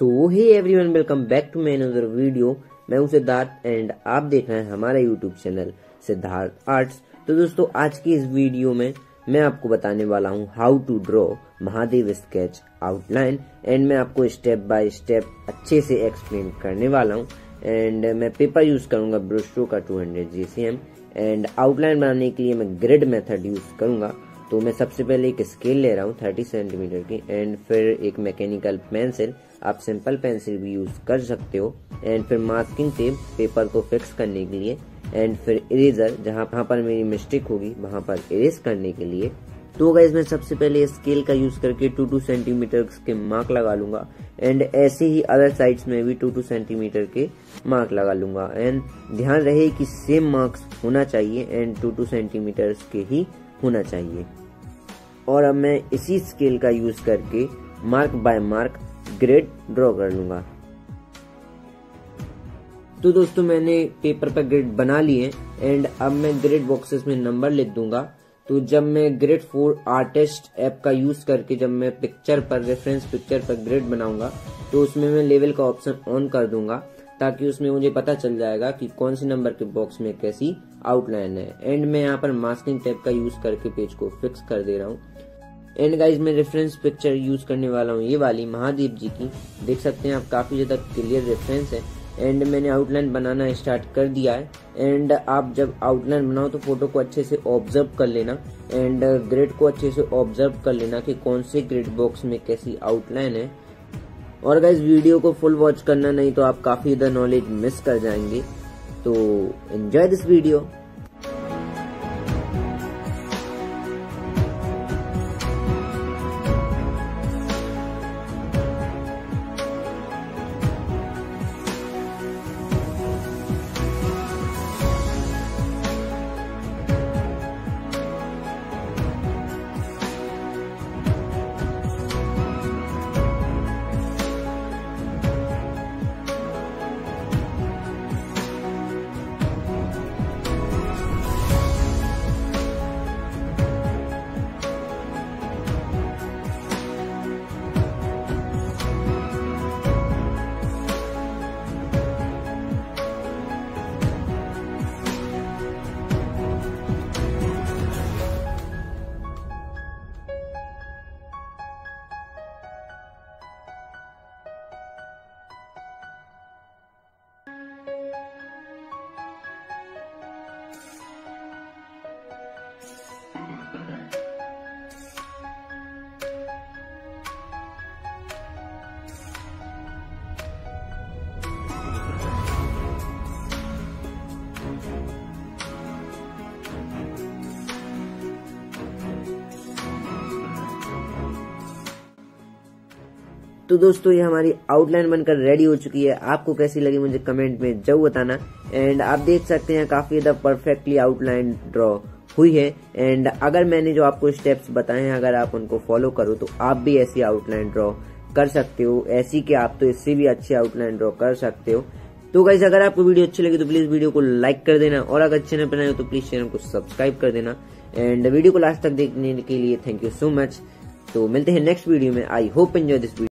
So hey everyone, welcome back to my another video. मैं हूं Siddharth and आप देख रहे हैं हमारा यूट्यूब चैनल सिद्धार्थ आर्ट्स। तो दोस्तों, आज की इस वीडियो में मैं आपको बताने वाला हूं how to draw Mahadev sketch outline and मैं आपको स्टेप बाय स्टेप अच्छे से एक्सप्लेन करने वाला हूं। एंड मैं पेपर यूज करूंगा ब्रशो का 200 GCM एंड आउटलाइन बनाने के लिए मैं ग्रिड मेथड यूज करूंगा। तो मैं सबसे पहले एक स्केल ले रहा हूँ 30 सेंटीमीटर की एंड फिर एक मैकेनिकल पेंसिल, आप सिंपल पेंसिल भी यूज कर सकते हो, एंड फिर मास्किंग टेप पेपर को फिक्स करने के लिए, एंड फिर इरेजर जहाँ पर मेरी मिस्टेक होगी वहां पर इरेज करने के लिए। तो गाइस, मैं सबसे पहले स्केल का यूज करके 2 सेंटीमीटर के मार्क लगा लूंगा एंड ऐसे ही अदर साइड्स में भी 2 सेंटीमीटर के मार्क लगा लूंगा। एंड ध्यान रहे कि सेम मार्क्स होना चाहिए एंड 2 सेंटीमीटर के ही होना चाहिए। और अब मैं इसी स्केल का यूज करके mark by mark grid draw कर लूंगा। तो दोस्तों, मैंने पेपर पर ग्रिड बना लिए एंड अब मैं ग्रिड बॉक्सेस में नंबर लिख दूंगा। तो जब मैं ग्रिड 4 आर्टिस्ट ऐप का यूज करके जब मैं पिक्चर पर रेफरेंस पिक्चर पर ग्रिड बनाऊंगा तो उसमें मैं लेवल का ऑप्शन ऑन कर दूंगा, ताकि उसमें मुझे पता चल जाएगा कि कौन सी नंबर के बॉक्स में कैसी आउटलाइन है। एंड मैं यहाँ पर मास्किंग टेप का यूज करके पेज को फिक्स कर दे रहा हूँ। एंड गाइज, मैं रेफरेंस पिक्चर यूज करने वाला हूँ ये वाली महादेव जी की, देख सकते हैं आप, काफी ज्यादा क्लियर रेफरेंस है। एंड मैंने आउटलाइन बनाना स्टार्ट कर दिया है। एंड आप जब आउटलाइन बनाओ तो फोटो को अच्छे से ऑब्जर्व कर लेना एंड ग्रिड को अच्छे से ऑब्जर्व कर लेना कि कौन से ग्रिड बॉक्स में कैसी आउटलाइन है। और गाइज, वीडियो को फुल वॉच करना, नहीं तो आप काफी ज्यादा नॉलेज मिस कर जाएंगे। तो एंजॉय दिस वीडियो। तो दोस्तों, ये हमारी आउटलाइन बनकर रेडी हो चुकी है। आपको कैसी लगी मुझे कमेंट में जरूर बताना। एंड आप देख सकते हैं काफी ज्यादा परफेक्टली आउटलाइन ड्रॉ हुई है। एंड अगर मैंने जो आपको स्टेप्स बताए हैं, अगर आप उनको फॉलो करो तो आप भी ऐसी आउटलाइन ड्रॉ कर सकते हो। ऐसी कि आप तो इससे भी अच्छी आउटलाइन ड्रॉ कर सकते हो। तो गाइस, अगर आपको वीडियो अच्छी लगी तो प्लीज वीडियो को लाइक कर देना, और अगर चैनल पर नए हो तो प्लीज चैनल को सब्सक्राइब कर देना। एंड वीडियो को लास्ट तक देखने के लिए थैंक यू सो मच। तो मिलते हैं नेक्स्ट वीडियो में। I hope enjoy this video.